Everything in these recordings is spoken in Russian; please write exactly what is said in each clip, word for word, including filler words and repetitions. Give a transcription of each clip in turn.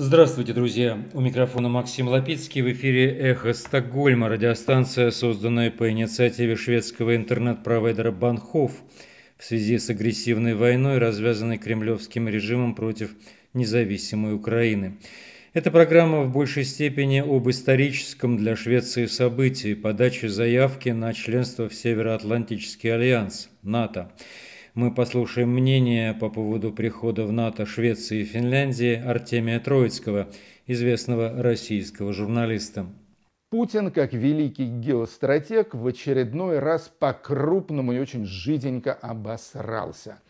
Здравствуйте, друзья! У микрофона Максим Лапицкий. В эфире «Эхо Стокгольма», радиостанция, созданная по инициативе шведского интернет-провайдера Банхоф в связи с агрессивной войной, развязанной кремлевским режимом против независимой Украины. Эта программа в большей степени об историческом для Швеции событии – подаче заявки на членство в Североатлантический альянс – НАТО. Мы послушаем мнение по поводу прихода в НАТО Швеции и Финляндии Артемия Троицкого, известного российского журналиста. Путин, как великий геостратег, в очередной раз по-крупному и очень жиденько обосрался.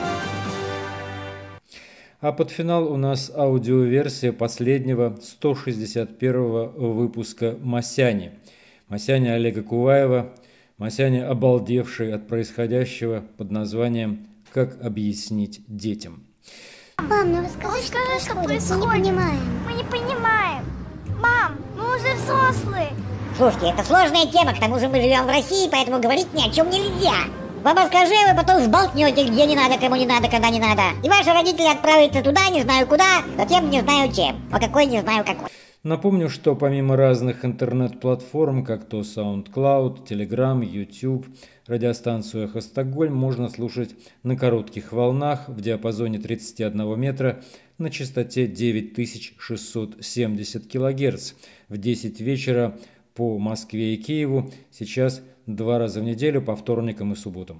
А под финал у нас аудиоверсия последнего сто шестьдесят первого выпуска «Масяни». Масяни Олега Куваева. Масяня, обалдевший от происходящего, под названием «Как объяснить детям». Мам, ну расскажи, что, что происходит? Мы не понимаем. Мы не понимаем. Мам, мы уже взрослые. Слушайте, это сложная тема, к тому же мы живем в России, поэтому говорить ни о чем нельзя. Вам расскажи, вы потом сболтнете, где не надо, кому не надо, когда не надо. И ваши родители отправятся туда, не знаю куда, затем не знаю чем. А какой не знаю какой. Напомню, что помимо разных интернет-платформ, как то SoundCloud, Telegram, YouTube, радиостанцию «Эхо Стокгольм» можно слушать на коротких волнах в диапазоне тридцати одного метра на частоте девять тысяч шестьсот семьдесят килогерц в десять вечера по Москве и Киеву, сейчас два раза в неделю по вторникам и субботам.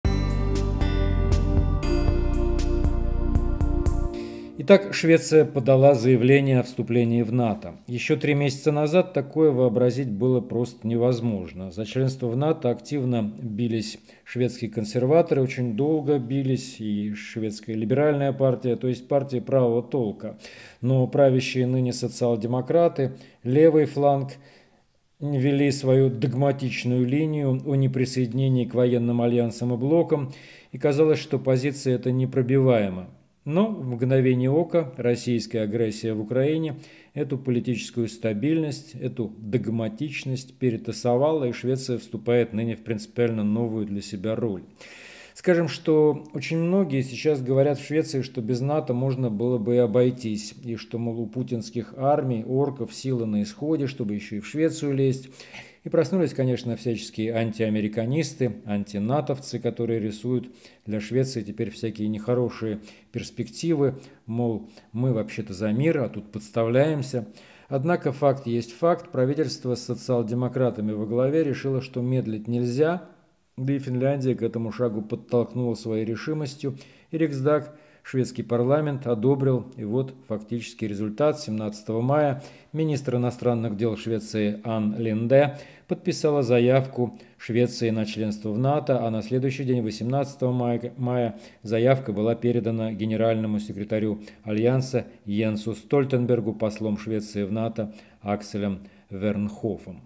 Итак, Швеция подала заявление о вступлении в НАТО. Еще три месяца назад такое вообразить было просто невозможно. За членство в НАТО активно бились шведские консерваторы, очень долго бились и шведская либеральная партия, то есть партия правого толка. Но правящие ныне социал-демократы, левый фланг, вели свою догматичную линию о неприсоединении к военным альянсам и блокам, и казалось, что позиция эта непробиваема. Но в мгновение ока российская агрессия в Украине эту политическую стабильность, эту догматичность перетасовала, и Швеция вступает ныне в принципиально новую для себя роль. Скажем, что очень многие сейчас говорят в Швеции, что без НАТО можно было бы и обойтись, и что, мол, у путинских армий, орков сила на исходе, чтобы еще и в Швецию лезть. И проснулись, конечно, всяческие антиамериканисты, антинатовцы, которые рисуют для Швеции теперь всякие нехорошие перспективы, мол, мы вообще-то за мир, а тут подставляемся. Однако факт есть факт, правительство с социал-демократами во главе решило, что медлить нельзя, да и Финляндия к этому шагу подтолкнула своей решимостью, и Риксдаг, шведский парламент, одобрил, и вот фактический результат. семнадцатого мая министр иностранных дел Швеции Анн Линде подписала заявку Швеции на членство в НАТО, а на следующий день, восемнадцатого мая, заявка была передана генеральному секретарю Альянса Йенсу Стольтенбергу, послом Швеции в НАТО Акселем Вернхофом.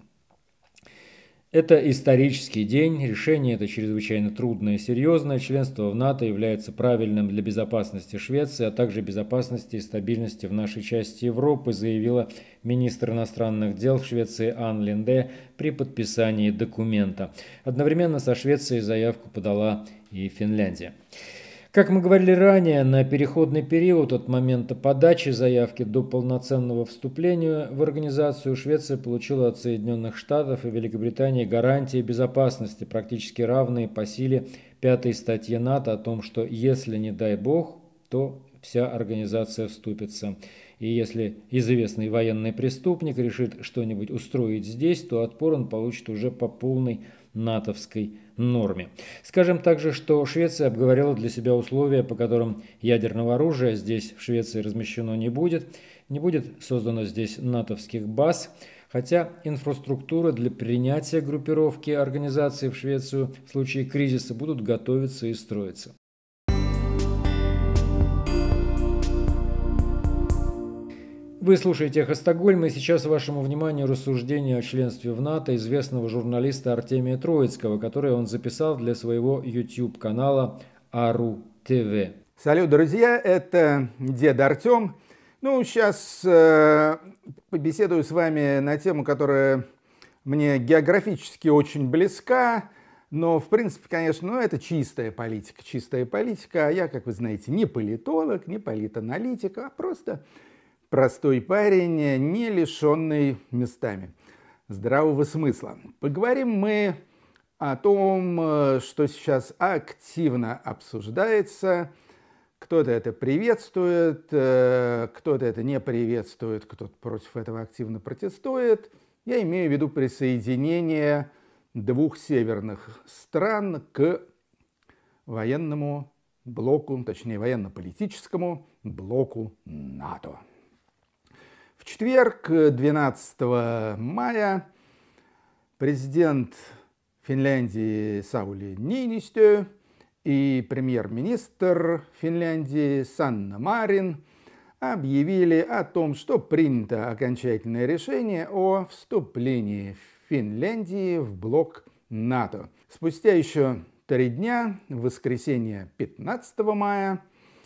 Это исторический день, решение это чрезвычайно трудное и серьезное. Членство в НАТО является правильным для безопасности Швеции, а также безопасности и стабильности в нашей части Европы, заявила министр иностранных дел Швеции Анн Линде при подписании документа. Одновременно со Швецией заявку подала и Финляндия. Как мы говорили ранее, на переходный период от момента подачи заявки до полноценного вступления в организацию Швеция получила от Соединенных Штатов и Великобритании гарантии безопасности, практически равные по силе пятой статье НАТО о том, что если не дай бог, то вся организация вступится. И если известный военный преступник решит что-нибудь устроить здесь, то отпор он получит уже по полной натовской норме. Скажем также, что Швеция обговорила для себя условия, по которым ядерного оружия здесь в Швеции размещено не будет, не будет создано здесь натовских баз, хотя инфраструктура для принятия группировки организации в Швецию в случае кризиса будут готовиться и строиться. Вы слушаете «Эхо Стокгольма», и сейчас вашему вниманию рассуждение о членстве в НАТО известного журналиста Артемия Троицкого, которое он записал для своего YouTube-канала Ару ТВ. Салют, друзья, это дед Артем. Ну, сейчас э, побеседую с вами на тему, которая мне географически очень близка, но, в принципе, конечно, ну, это чистая политика, чистая политика. А я, как вы знаете, не политолог, не политаналитик, а просто простой парень, не лишенный местами здравого смысла. Поговорим мы о том, что сейчас активно обсуждается. Кто-то это приветствует, кто-то это не приветствует, кто-то против этого активно протестует. Я имею в виду присоединение двух северных стран к военному блоку, точнее военно-политическому блоку НАТО. В четверг, двенадцатого мая, президент Финляндии Саули Ниинистö и премьер-министр Финляндии Санна Марин объявили о том, что принято окончательное решение о вступлении Финляндии в блок НАТО. Спустя еще три дня, в воскресенье пятнадцатого мая,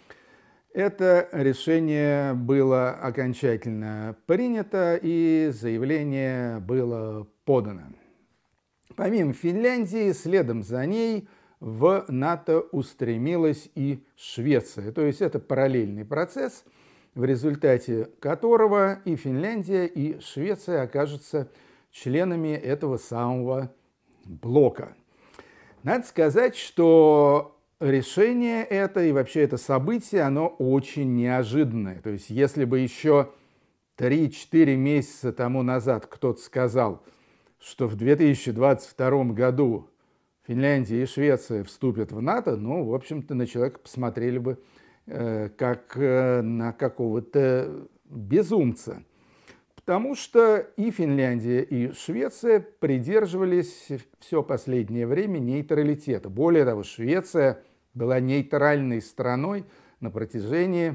это решение было окончательно принято и заявление было подано. Помимо Финляндии, следом за ней в НАТО устремилась и Швеция. То есть это параллельный процесс, в результате которого и Финляндия, и Швеция окажутся членами этого самого блока. Надо сказать, что решение это и вообще это событие, оно очень неожиданное. То есть если бы еще три-четыре месяца тому назад кто-то сказал, что в две тысячи двадцать втором году Финляндия и Швеция вступят в НАТО, ну, в общем-то, на человека посмотрели бы э, как э, на какого-то безумца. Потому что и Финляндия, и Швеция придерживались все последнее время нейтралитета. Более того, Швеция была нейтральной страной на протяжении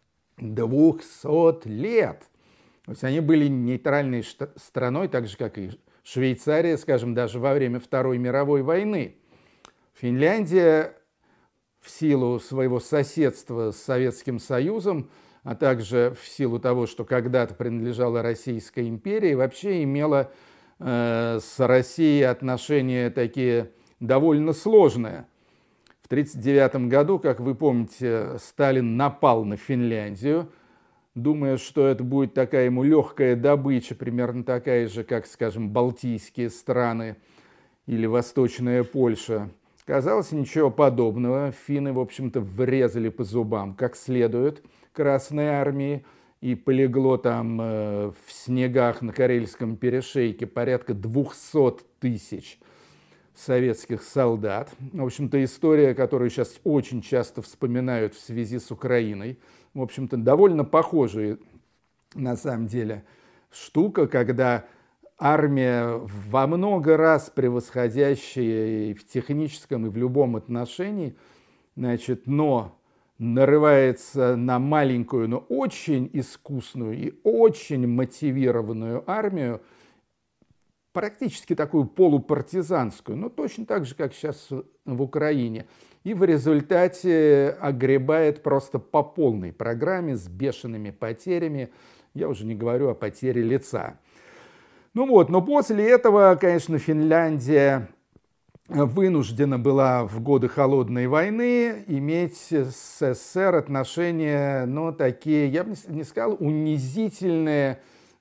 двухсот лет. То есть они были нейтральной страной, так же, как и Швейцария, скажем, даже во время Второй мировой войны. Финляндия в силу своего соседства с Советским Союзом, а также в силу того, что когда-то принадлежала Российской империи, вообще имела э, с Россией отношения такие довольно сложные. В тысяча девятьсот тридцать девятом году, как вы помните, Сталин напал на Финляндию, думая, что это будет такая ему легкая добыча, примерно такая же, как, скажем, Балтийские страны или Восточная Польша. Казалось, ничего подобного. Финны, в общем-то, врезали по зубам как следует Красной армии, и полегло там э, в снегах на Карельском перешейке порядка двухсот тысяч советских солдат. В общем-то, история, которую сейчас очень часто вспоминают в связи с Украиной. В общем-то, довольно похожая, на самом деле, штука, когда армия, во много раз превосходящая и в техническом, и в любом отношении, значит, но нарывается на маленькую, но очень искусную и очень мотивированную армию, практически такую полупартизанскую, но точно так же, как сейчас в Украине. И в результате огребает просто по полной программе с бешеными потерями. Я уже не говорю о потере лица. Ну вот, но после этого, конечно, Финляндия вынуждена была в годы Холодной войны иметь с СССР отношения, ну, такие, я бы не сказал, унизительные,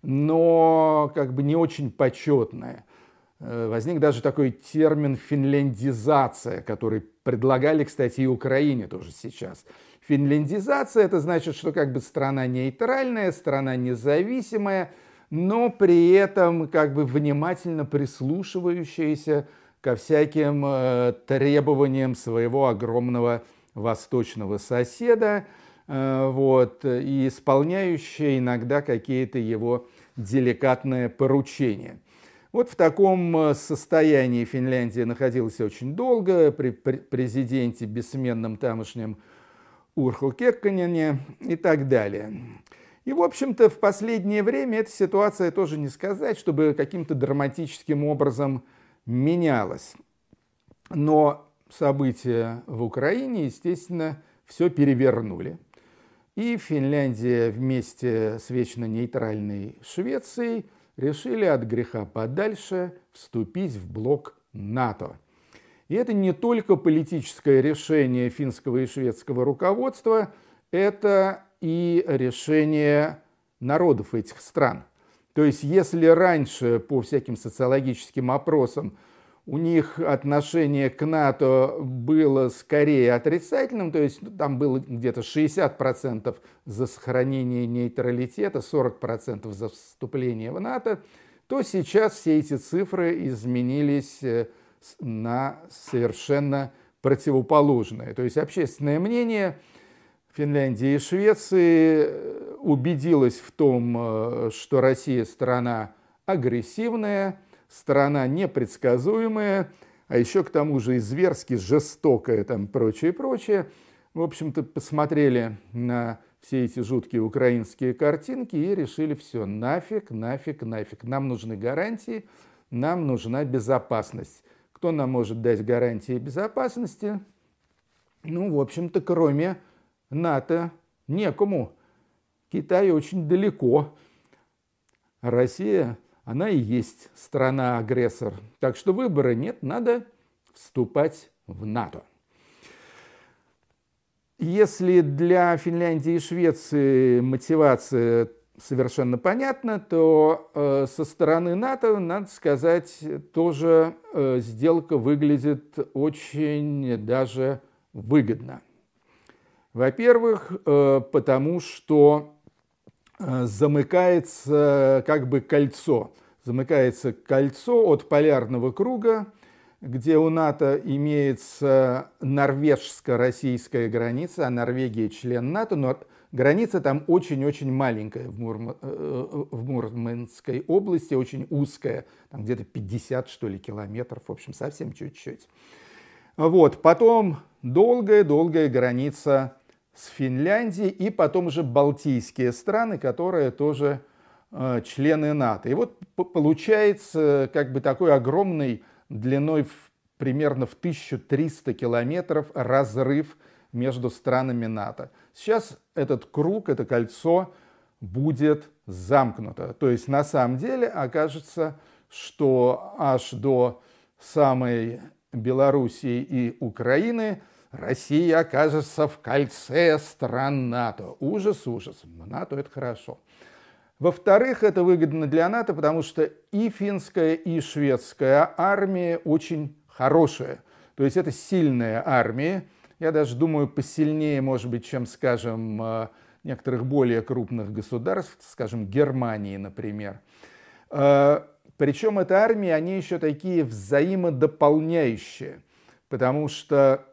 но как бы не очень почетные. Возник даже такой термин «финляндизация», который предлагали, кстати, и Украине тоже сейчас. Финляндизация – это значит, что как бы страна нейтральная, страна независимая, но при этом как бы внимательно прислушивающаяся ко всяким э, требованиям своего огромного восточного соседа, э, вот, и исполняющая иногда какие-то его деликатные поручения. Вот в таком состоянии Финляндия находилась очень долго, при президенте бессменном тамошнем Урхо Кекконене и так далее. И, в общем-то, в последнее время эта ситуация тоже не сказать, чтобы каким-то драматическим образом менялась. Но события в Украине, естественно, все перевернули. И Финляндия вместе с вечно нейтральной Швецией решили от греха подальше вступить в блок НАТО. И это не только политическое решение финского и шведского руководства, это и решение народов этих стран. То есть если раньше по всяким социологическим опросам у них отношение к НАТО было скорее отрицательным, то есть там было где-то шестьдесят процентов за сохранение нейтралитета, сорок процентов за вступление в НАТО, то сейчас все эти цифры изменились на совершенно противоположное. То есть общественное мнение Финляндии и Швеции убедилось в том, что Россия страна агрессивная, страна непредсказуемая, а еще к тому же и зверски жестокая, там прочее, прочее. В общем-то, посмотрели на все эти жуткие украинские картинки и решили: все, нафиг, нафиг, нафиг. Нам нужны гарантии, нам нужна безопасность. Кто нам может дать гарантии безопасности? Ну, в общем-то, кроме НАТО некому. Китай очень далеко. Россия, она и есть страна-агрессор. Так что выбора нет, надо вступать в НАТО. Если для Финляндии и Швеции мотивация совершенно понятна, то э, со стороны НАТО, надо сказать, тоже э, сделка выглядит очень даже выгодно. Во-первых, э, потому что замыкается как бы кольцо. Замыкается кольцо от полярного круга, где у НАТО имеется норвежско-российская граница, а Норвегия член НАТО, но граница там очень-очень маленькая в, Мурм... в Мурманской области, очень узкая, там где-то пятьдесят, что ли, километров, в общем, совсем чуть-чуть. Вот. Потом долгая-долгая граница с Финляндией, и потом уже балтийские страны, которые тоже э, члены НАТО. И вот получается как бы такой огромный, длиной в, примерно в тысячу триста километров разрыв между странами НАТО. Сейчас этот круг, это кольцо будет замкнуто. То есть на самом деле окажется, что аж до самой Белоруссии и Украины Россия окажется в кольце стран НАТО. Ужас, ужас. НАТО — это хорошо. Во-вторых, это выгодно для НАТО, потому что и финская, и шведская армия очень хорошая. То есть это сильная армия. Я даже думаю, посильнее, может быть, чем, скажем, некоторых более крупных государств, скажем, Германии, например. Причем эта армия, они еще такие взаимодополняющие, потому что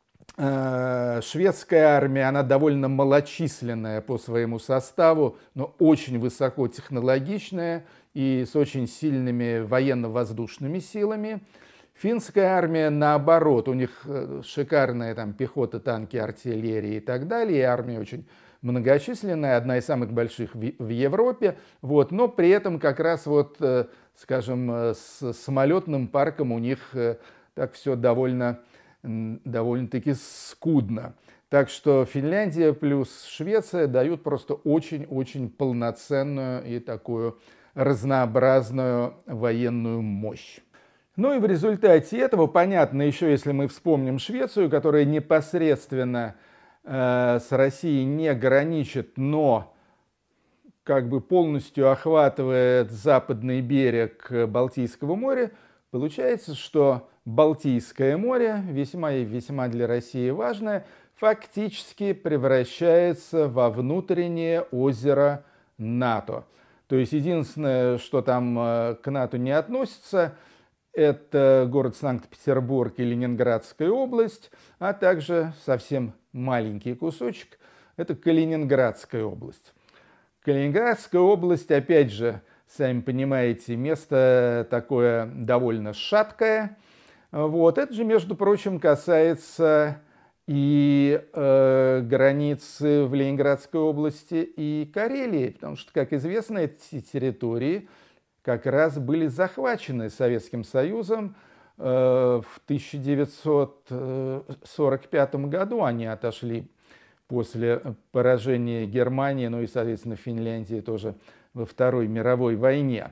шведская армия, она довольно малочисленная по своему составу, но очень высокотехнологичная и с очень сильными военно-воздушными силами. Финская армия, наоборот, у них шикарная там пехота, танки, артиллерия и так далее. И армия очень многочисленная, одна из самых больших в Европе. Вот, но при этом как раз вот, скажем, с самолетным парком у них так все довольно... довольно-таки скудно. Так что Финляндия плюс Швеция дают просто очень-очень полноценную и такую разнообразную военную мощь. Ну и в результате этого, понятно, еще если мы вспомним Швецию, которая непосредственно э, с Россией не граничит, но как бы полностью охватывает западный берег Балтийского моря, получается, что Балтийское море, весьма и весьма для России важное, фактически превращается во внутреннее озеро НАТО. То есть единственное, что там к НАТО не относится, это город Санкт-Петербург и Ленинградская область, а также совсем маленький кусочек, это Калининградская область. Калининградская область, опять же, сами понимаете, место такое довольно шаткое. Вот. Это же, между прочим, касается и э, границы в Ленинградской области и Карелии, потому что, как известно, эти территории как раз были захвачены Советским Союзом э, в тысяча девятьсот сорок пятом году. Они отошли после поражения Германии, ну и, соответственно, Финляндии тоже во Второй мировой войне.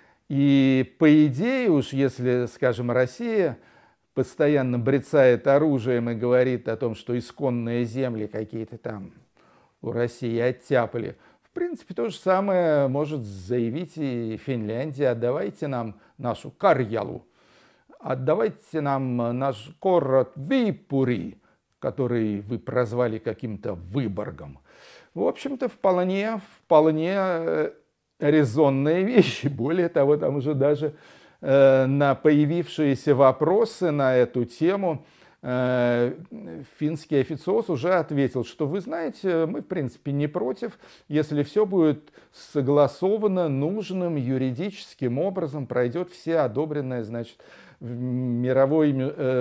И по идее уж, если, скажем, Россия постоянно брецает оружием и говорит о том, что исконные земли какие-то там у России оттяпали, в принципе, то же самое может заявить и Финляндия. Отдавайте нам нашу Карьялу, отдавайте нам наш город Випури, который вы прозвали каким-то Выборгом. В общем-то, вполне, вполне резонные вещи. Более того, там уже даже э, на появившиеся вопросы на эту тему э, финский официоз уже ответил, что вы знаете, мы в принципе не против, если все будет согласовано нужным юридическим образом, пройдет все одобренные, значит, в мировой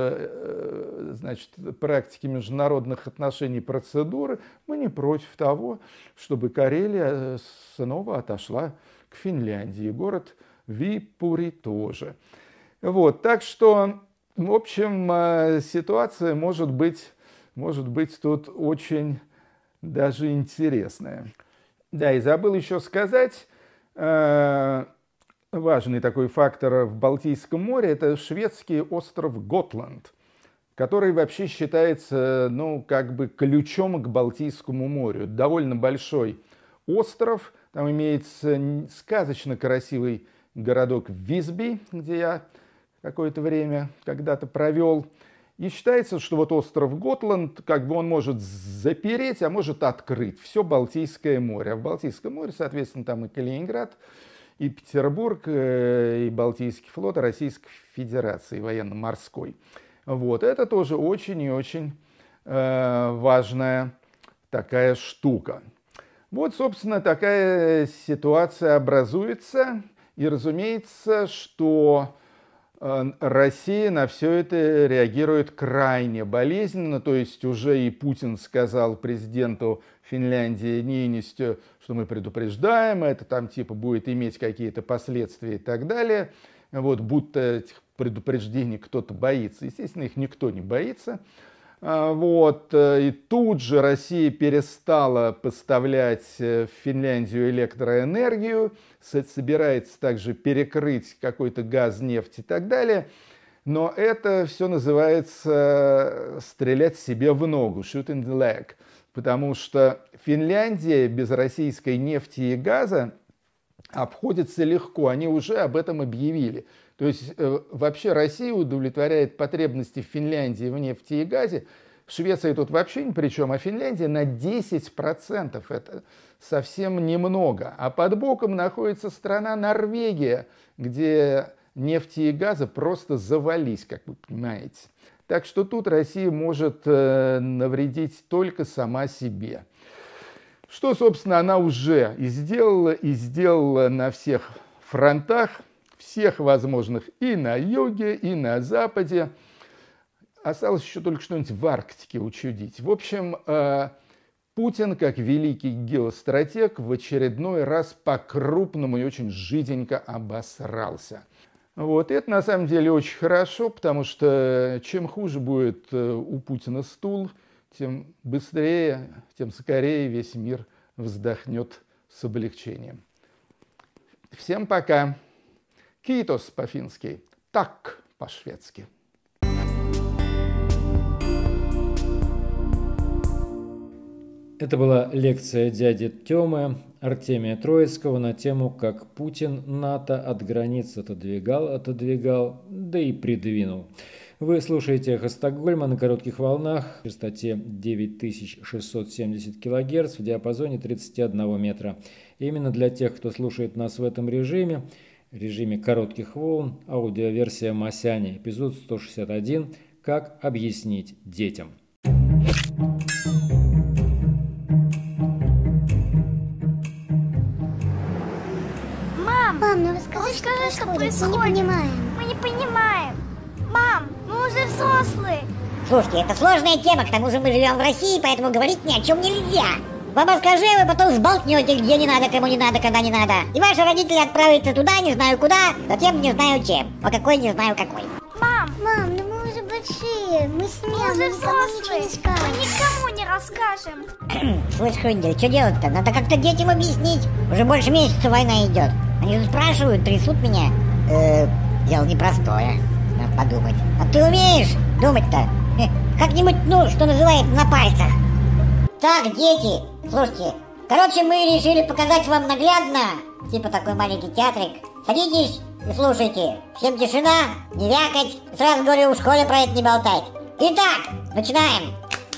э, значит, практике международных отношений процедуры, мы не против того, чтобы Карелия снова отошла к Финляндии. Город Випури тоже. Вот, так что, в общем, ситуация может быть, может быть тут очень даже интересная. Да, и забыл еще сказать, э, важный такой фактор в Балтийском море – это шведский остров Готланд, который вообще считается, ну, как бы ключом к Балтийскому морю. Довольно большой остров, там имеется сказочно красивый городок Висби, где я какое-то время когда-то провел. И считается, что вот остров Готланд, как бы он может запереть, а может открыть все Балтийское море. А в Балтийском море, соответственно, там и Калининград, и Петербург, и Балтийский флот Российской Федерации военно-морской. Вот. Это тоже очень и очень э, важная такая штука. Вот, собственно, такая ситуация образуется. И разумеется, что э, Россия на все это реагирует крайне болезненно. То есть уже и Путин сказал президенту Финляндии Ниинистё, что мы предупреждаем, это там типа будет иметь какие-то последствия и так далее. Вот, будто этих предупреждений кто-то боится. Естественно, их никто не боится. Вот. И тут же Россия перестала поставлять в Финляндию электроэнергию, собирается также перекрыть какой-то газ, нефть и так далее. Но это все называется стрелять себе в ногу, shoot in the leg. Потому что Финляндия без российской нефти и газа обходится легко. Они уже об этом объявили. То есть э, вообще Россия удовлетворяет потребности в Финляндии в нефти и газе. В Швеции тут вообще ни при чем, а Финляндия на десять процентов. Это совсем немного. А под боком находится страна Норвегия, где нефти и газа просто завались, как вы понимаете. Так что тут Россия может э, навредить только сама себе. Что, собственно, она уже и сделала, и сделала на всех фронтах, всех возможных, и на юге, и на западе. Осталось еще только что-нибудь в Арктике учудить. В общем, э, Путин, как великий геостратег, в очередной раз по-крупному и очень жиденько обосрался. Вот. И это на самом деле очень хорошо, потому что чем хуже будет у Путина стул, тем быстрее, тем скорее весь мир вздохнет с облегчением. Всем пока. Китос по-фински, так по-шведски. Это была лекция дяди Тёмы Артемия Троицкого на тему, как Путин НАТО от границ отодвигал, отодвигал, да и придвинул. Вы слушаете «Эхо Стокгольма» на коротких волнах, в частоте девять тысяч шестьсот семьдесят килогерц в диапазоне тридцать один метра. Именно для тех, кто слушает нас в этом режиме, режиме коротких волн, аудиоверсия Масяни, эпизод сто шестьдесят один «Как объяснить детям». Мам, ну расскажи, что, что, что происходит? Мы не понимаем. Мы не понимаем. Мам, мы уже взрослые. Слушайте, это сложная тема, к тому же мы живем в России, поэтому говорить ни о чем нельзя. Вам скажи, вы потом сболтнете, где не надо, кому не надо, когда не надо. И ваши родители отправятся туда, не знаю куда, затем не знаю чем. А какой, не знаю какой. Мам, мам, ну мы уже большие, мы смелые, мы уже взрослые, мы никому не расскажем. Слышь, Хрундель, что делать-то? Надо как-то детям объяснить. Уже больше месяца война идет. Они спрашивают, трясут меня. Э, дело непростое, надо подумать. А ты умеешь думать-то? Как-нибудь, ну, что называется, на пальцах. Так, дети, слушайте, Короче, мы решили показать вам наглядно, типа такой маленький театрик. Садитесь и слушайте. Всем тишина, не вякать. Сразу говорю, в школе про это не болтать. Итак, начинаем.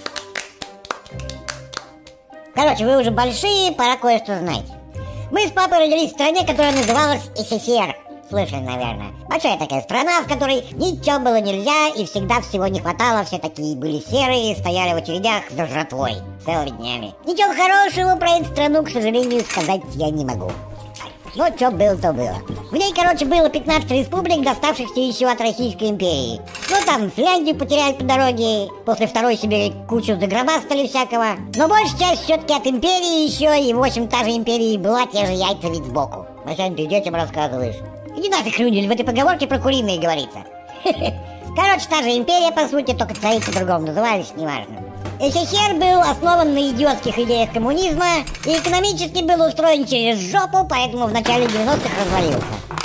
Короче, вы уже большие, пора кое-что знать. Мы с папой родились в стране, которая называлась СССР. Слышали, наверное. Большая такая страна, в которой ничего было нельзя и всегда всего не хватало. Все такие были серые, стояли в очередях за жратвой целыми днями. Ничего хорошего про эту страну, к сожалению, сказать я не могу. Ну, что было, то было. В ней, короче, было пятнадцать республик, доставшихся еще от Российской империи. Ну, там Финляндию потеряли по дороге, после Второй себе кучу загробастали всякого. Но большая часть все-таки от империи еще, и в общем, та же империя была, те же яйца ведь сбоку. Васян, ты детям рассказываешь? Иди нафиг, Рюндель, в этой поговорке про куриные говорится. Короче, та же империя, по сути, только цари по-другому назывались, неважно. СССР был основан на идиотских идеях коммунизма и экономически был устроен через жопу, поэтому в начале девяностых развалился.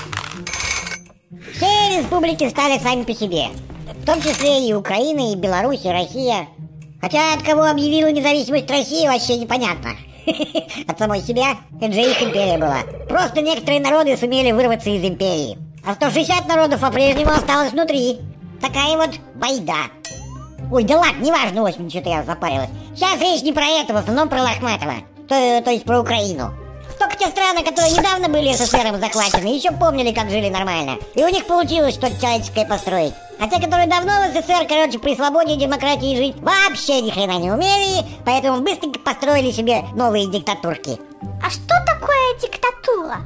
Все республики стали сами по себе, в том числе и Украина, и Беларусь, и Россия. Хотя от кого объявила независимость России, вообще непонятно. От самой себя, это же их империя была. Просто некоторые народы сумели вырваться из империи, а сто шестьдесят народов по-прежнему осталось внутри. Такая вот байда. Ой, да ладно, неважно, в общем, что-то я запарилась. Сейчас речь не про это, в основном про Лохматова. То, то есть про Украину. Только те страны, которые недавно были СССРом захвачены, еще помнили, как жили нормально. И у них получилось что-то человеческое построить. А те, которые давно в СССР, короче, при свободе и демократии жить, вообще ни хрена не умели, поэтому быстренько построили себе новые диктатурки. А что такое диктатура?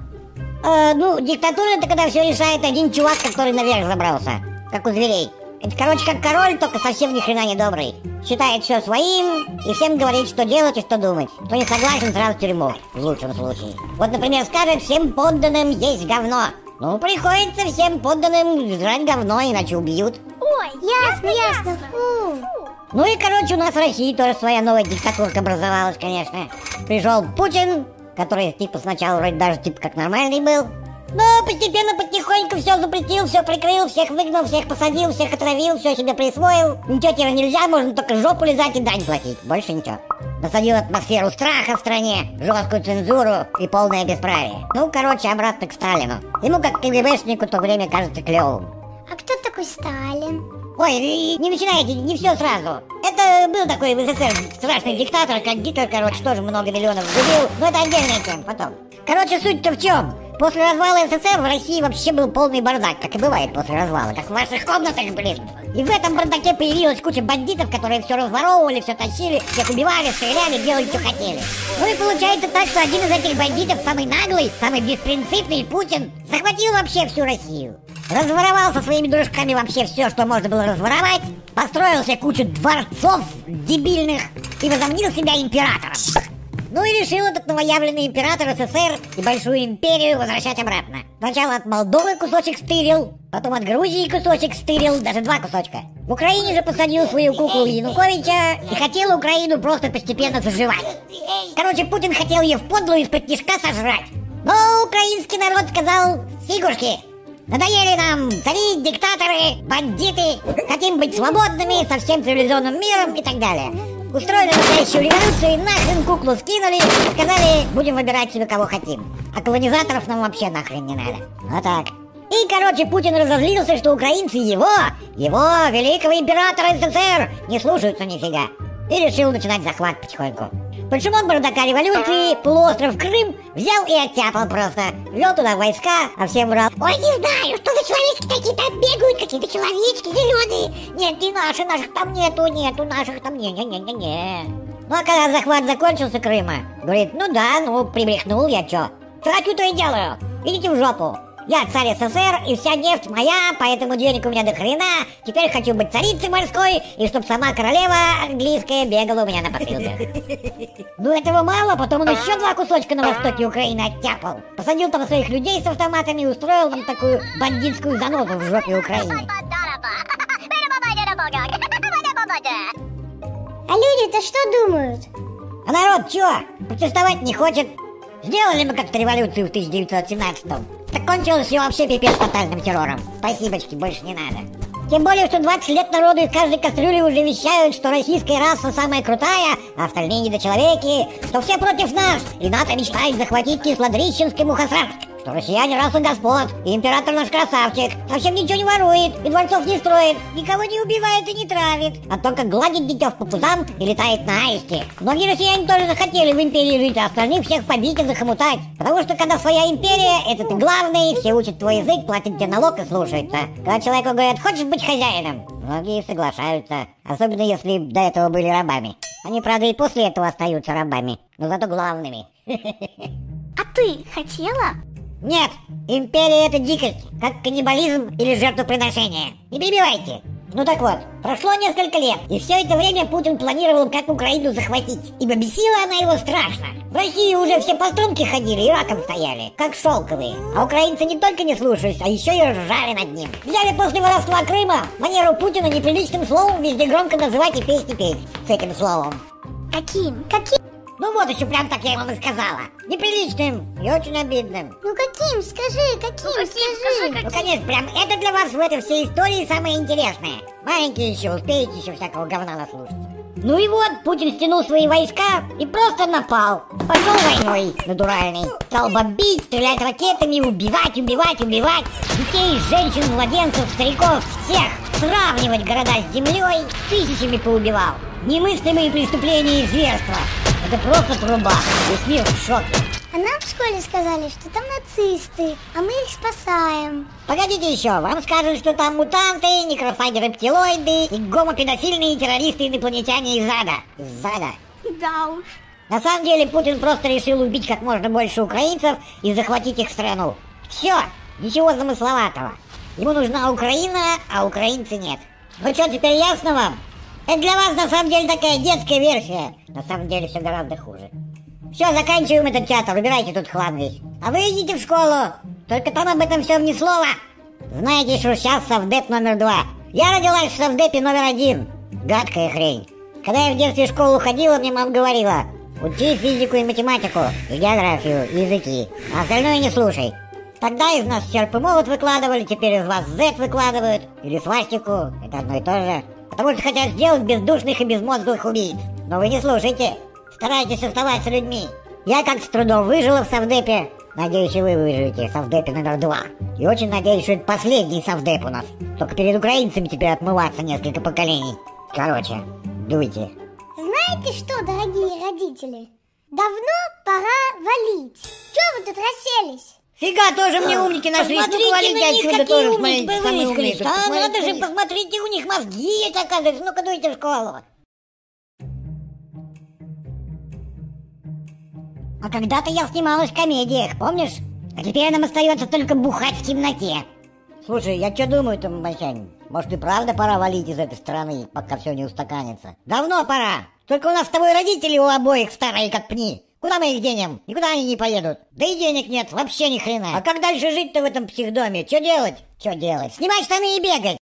Э, ну, диктатура — это когда все решает один чувак, который наверх забрался, как у зверей. Это, короче, как король, только совсем ни хрена не добрый. Считает все своим и всем говорит, что делать и что думать. Кто не согласен, сразу в тюрьму, в лучшем случае. Вот, например, скажет: всем подданным есть говно. Ну, приходится всем подданным жрать говно, иначе убьют. Ой, ясно, ясно. Фу. Ну и, короче, у нас в России тоже своя новая диктатурка образовалась, конечно. Пришел Путин, который, типа, сначала вроде даже, типа, как нормальный был. Но постепенно, потихоньку все запретил, все прикрыл, всех выгнал, всех посадил, всех отравил, все себе присвоил. Ничего теперь нельзя, можно только жопу лизать и дань платить. Больше ничего. Насадил атмосферу страха в стране, жесткую цензуру и полное бесправие. Ну, короче, обратно к Сталину. Ему, как КГБшнику, то время кажется клевым. А кто такой Сталин? Ой, не начинайте, не все сразу. Это был такой в СССР страшный диктатор, как Гитлер, короче, тоже много миллионов сгубил. Но это отдельная тема, потом. Короче, суть-то в чем? После развала СССР в России вообще был полный бардак, как и бывает после развала, как в ваших комнатах, блин. И в этом бардаке появилась куча бандитов, которые все разворовывали, все тащили, всех убивали, стреляли, делали, что хотели. Ну и получается так, что один из этих бандитов, самый наглый, самый беспринципный, Путин, захватил вообще всю Россию. Разворовал со своими дружками вообще все, что можно было разворовать, построил себе кучу дворцов дебильных и возомнил себя императором. Ну и решил этот новоявленный император СССР и большую империю возвращать обратно. Сначала от Молдовы кусочек стырил, потом от Грузии кусочек стырил, даже два кусочка. В Украине же посадил свою куклу Януковича и хотел Украину просто постепенно заживать. Короче, Путин хотел ее вподлу из-под тишка сожрать. Но украинский народ сказал: фигушки, надоели нам цари, диктаторы, бандиты, хотим быть свободными, со всем цивилизованным миром и так далее. Устроили настоящую революцию и нахрен куклу скинули, сказали: будем выбирать себе кого хотим. А колонизаторов нам вообще нахрен не надо. Вот так. И, короче, Путин разозлился, что украинцы его, его, великого императора СССР, не слушаются нифига. И решил начинать захват потихоньку. Почему он бардака революции, полуостров Крым взял и оттяпал просто. Вел туда войска, а всем врал: ой, не знаю, что за человечки такие там бегают, какие-то человечки зеленые. Нет, не наши, наших там нету, нету, наших там не, не, не, не, не. Ну а когда захват закончился Крыма, говорит: ну да, ну прибрехнул я, чё. Что хочу, то и делаю. Идите в жопу. Я царь СССР, и вся нефть моя, поэтому денег у меня до хрена. Теперь хочу быть царицей морской, и чтоб сама королева английская бегала у меня на посылке. Ну этого мало, потом он еще два кусочка на востоке Украины оттяпал. Посадил там своих людей с автоматами и устроил нам такую бандитскую занозу в жопе Украины. А люди-то что думают? А народ чё? Протестовать не хочет. Сделали мы как-то революцию в тысяча девятьсот семнадцатом. Так кончилось все вообще пипец тотальным террором. Спасибочки, больше не надо. Тем более, что двадцать лет народу из каждой кастрюли уже вещают, что российская раса самая крутая, а остальные недочеловеки, что все против нас, и НАТО мечтает захватить Кислодрищенский Мухосранск, что россияне раса господ, и император наш красавчик, совсем ничего не ворует, и дворцов не строит, никого не убивает и не травит, а только гладит дитё по пузам и летает на аисте. Многие россияне тоже захотели в империи жить, а остальных всех побить и захомутать. Потому что когда своя империя, это ты главный, все учат твой язык, платят тебе налог и слушаются. Когда человеку говорят, хочешь быть хозяином, многие соглашаются, особенно если до этого были рабами. Они, правда, и после этого остаются рабами, но зато главными. А ты хотела? Нет, империя это дикость, как каннибализм или жертвоприношение. Не перебивайте. Ну так вот, прошло несколько лет, и все это время Путин планировал, как Украину захватить, ибо бесила она его страшно. В России уже все по струнке ходили и раком стояли, как шелковые. А украинцы не только не слушались, а еще и ржали над ним. Взяли после воровства Крыма манеру Путина неприличным словом везде громко называть и песни петь с этим словом. Каким? Каким? Ну вот еще прям так я ему и сказала. Неприличным и очень обидным. Ну каким? Скажи, каким? Ну, каким? Скажи, каким? Ну конечно, прям это для вас в этой всей истории самое интересное. Маленькие еще, успеете еще всякого говна наслушаться. Ну и вот, Путин стянул свои войска и просто напал. Пошел войной натуральный. Стал бомбить, стрелять ракетами, убивать, убивать, убивать. Детей, женщин, младенцев, стариков, всех. Сравнивать города с землей, тысячами поубивал. Немыслимые преступления и зверства. Это просто труба. Весь мир в шоке. А нам в школе сказали, что там нацисты, а мы их спасаем. Погодите еще, вам скажут, что там мутанты, некрофаги-рептилоиды и гомопедофильные террористы-инопланетяне из ада. Из ада. Да уж. На самом деле Путин просто решил убить как можно больше украинцев и захватить их страну. Все, ничего замысловатого. Ему нужна Украина, а украинцы нет. Ну что, теперь ясно вам? Это для вас на самом деле такая детская версия. На самом деле все гораздо хуже. Все, заканчиваем этот театр, убирайте тут хлам весь. А вы идите в школу, только там об этом всем ни слова. Знаете, что сейчас совдеп номер два. Я родилась в совдепе номер один. Гадкая хрень. Когда я в детстве в школу ходила, мне мама говорила: учи физику и математику, и географию, и языки, а остальное не слушай. Тогда из нас серп и молот выкладывали, теперь из вас зет выкладывают, или свастику, это одно и то же. Потому что хотят сделать бездушных и безмозглых убийц. Но вы не слушайте. Старайтесь оставаться людьми. Я как с трудом выжила в совдепе. Надеюсь, и вы выживете в совдепе номер два. И очень надеюсь, что это последний совдеп у нас. Только перед украинцами теперь отмываться несколько поколений. Короче, дуйте. Знаете что, дорогие родители? Давно пора валить. Чего вы тут расселись? Фига, тоже мне умники нашлись. Посмотрите ну, на них, отсюда тоже, смотрите, умники самые умные. выискались. А, Посмотрите надо на же, них. посмотрите, у них мозги есть, оказывается. Ну-ка, дуйте в школу. А когда-то я снималась в комедиях, помнишь? А теперь нам остается только бухать в темноте. Слушай, я что думаю-то, Масянь? Может и правда пора валить из этой страны, пока все не устаканится? Давно пора. Только у нас с тобой родители у обоих старые как пни. Куда мы их денем? Никуда они не поедут. Да и денег нет, вообще ни хрена. А как дальше жить-то в этом психдоме? Что делать? Что делать? Снимать штаны и бегать.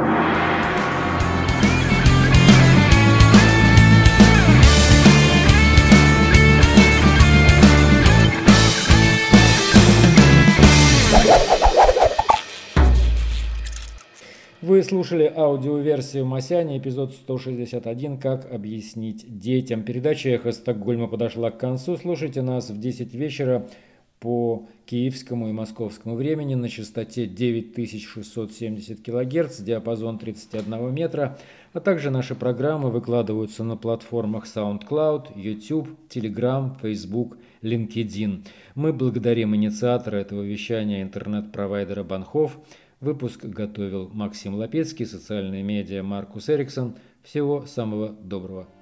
Вы слушали аудиоверсию Масяни, эпизод сто шестьдесят один «Как объяснить детям». Передача «Эхо Стокгольма» подошла к концу. Слушайте нас в десять вечера по киевскому и московскому времени на частоте девять тысяч шестьсот семьдесят килогерц, диапазон тридцать один метра, а также наши программы выкладываются на платформах SoundCloud, YouTube, Telegram, Facebook, LinkedIn. Мы благодарим инициатора этого вещания, интернет-провайдера Банхов. Выпуск готовил Максим Лапецкий, социальные медиа Маркус Эриксон. Всего самого доброго.